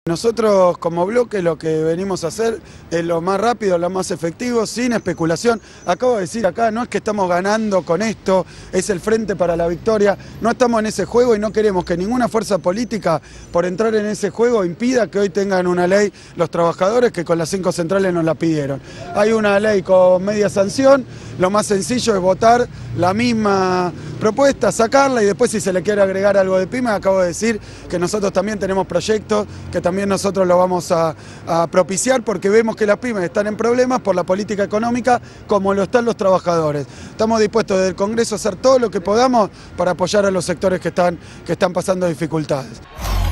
Nosotros como bloque lo que venimos a hacer es lo más rápido, lo más efectivo, sin especulación. Acabo de decir acá, no es que estamos ganando con esto, es el Frente para la Victoria, no estamos en ese juego y no queremos que ninguna fuerza política por entrar en ese juego impida que hoy tengan una ley los trabajadores que con las 5 centrales nos la pidieron. Hay una ley con media sanción, lo más sencillo es votar la misma propuesta, sacarla y después si se le quiere agregar algo de pyme, acabo de decir que nosotros también tenemos proyectos que también nosotros lo vamos a propiciar porque vemos que las pymes están en problemas por la política económica como lo están los trabajadores. Estamos dispuestos desde el Congreso a hacer todo lo que podamos para apoyar a los sectores que están pasando dificultades.